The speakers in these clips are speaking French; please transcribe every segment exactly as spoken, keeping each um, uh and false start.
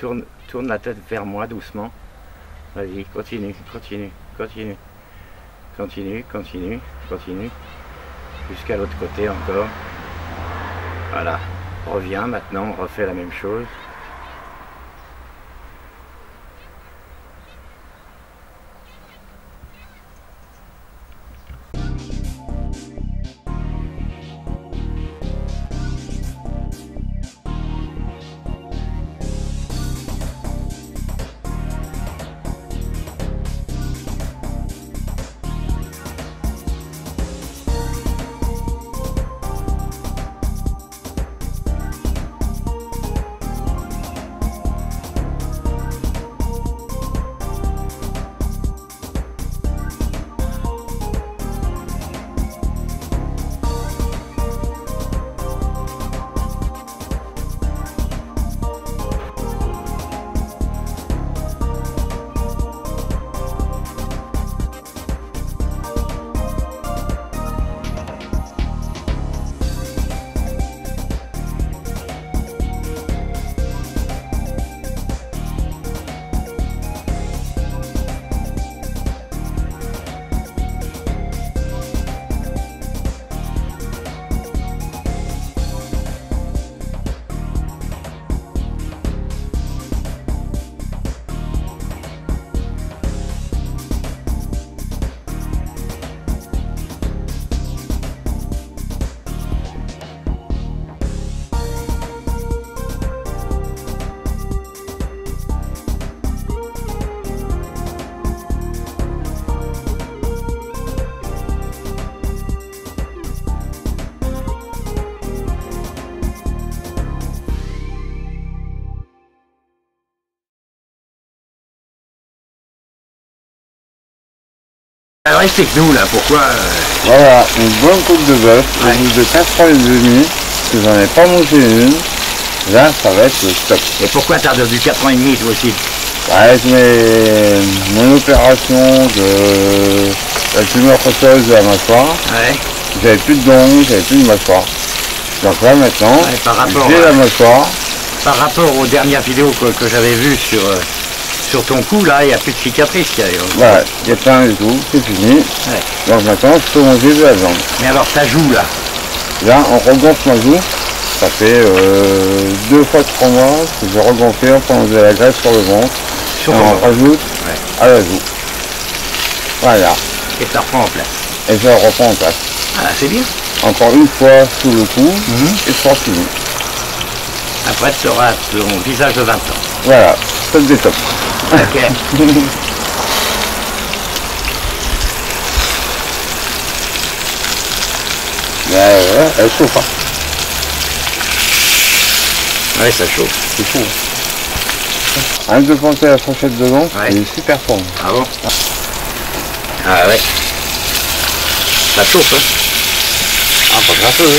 tourne, tourne la tête vers moi doucement. Vas-y, continue, continue, continue. Continue, continue, continue. Jusqu'à l'autre côté encore. Voilà. Reviens maintenant, on refait la même chose. Alors explique-nous là, pourquoi... Euh... Voilà, une bonne côte de bœuf, au Ouais. bout de quatre heures trente, que j'en ai pas mangé une, là ça va être le stop. Et pourquoi t'as perdu quatre ans et demi toi aussi? Avec mes... mon opération de la tumeur osseuse de la mâchoire, Ouais. j'avais plus de dents, j'avais plus de mâchoire. Donc là maintenant, Ouais, par rapport j'ai à- la mâchoire. Par rapport aux dernières vidéos que, que j'avais vues sur, euh, sur ton cou, là, il n'y a plus de cicatrices. Il y a, euh, Voilà, il n'y a pas un du tout, c'est fini. Ouais. Donc maintenant je peux manger de la viande. Mais alors ta joue là, Là on regonfle ma joue. Ça fait euh, deux fois trois mois que je regonfle en prenant de la graisse sur le ventre. sur Et ton on ventre. rajoute Ouais. à la joue. Voilà. Et ça reprend en place. Et je reprends en place. Ah, c'est bien. Encore une fois sous le cou Mhm. et c'est fini. Après tu auras ton visage de vingt ans. Voilà, ça te détope. Ok. Mais ouais, elle chauffe, hein. Ouais, ça chauffe. C'est fou. Rien que de penser à la fourchette dedans, Ouais. elle est super forte. Ah bon? Ah ouais. Ça chauffe, hein? Ah, pas grave, oui.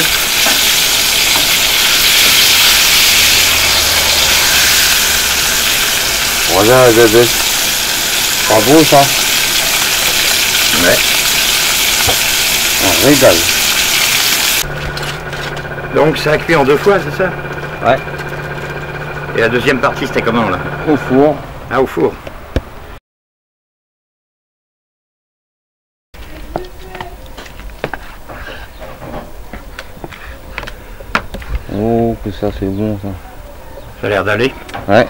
Voilà la bébé. Pas beau ça? Ouais. Un régal. Donc ça a cuit en deux fois, c'est ça? Ouais. Et la deuxième partie, c'était comment là? Au four. Ah, au four. Oh, que ça c'est bon ça. Ça a l'air d'aller. Ouais.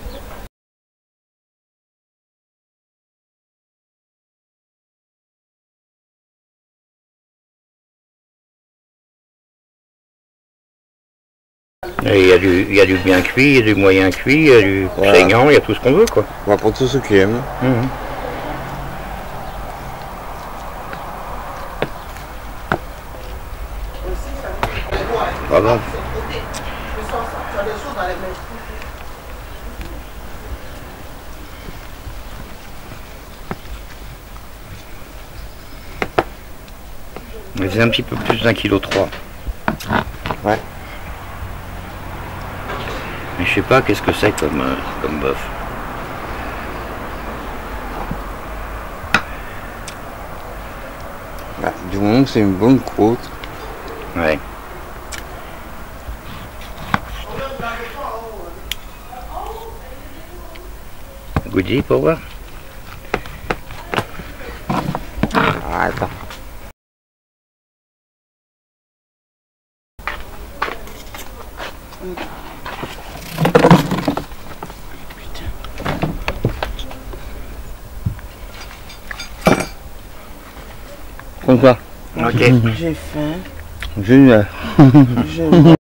Et il y a du, il y a du bien cuit, il y a du moyen cuit, il y a du Voilà. saignant, il y a tout ce qu'on veut quoi. Bah, pour tous ceux qui aiment. Mhm. Pas bon. Mais c'est un petit peu plus d'un kilo trois. Ouais. Mais je sais pas qu'est-ce que c'est comme, euh, comme bœuf. Bah, du moment que c'est une bonne côte. Ouais. goodie pour voir. Ah, attends. Comme ça. Ok. J'ai faim. Génial. Je...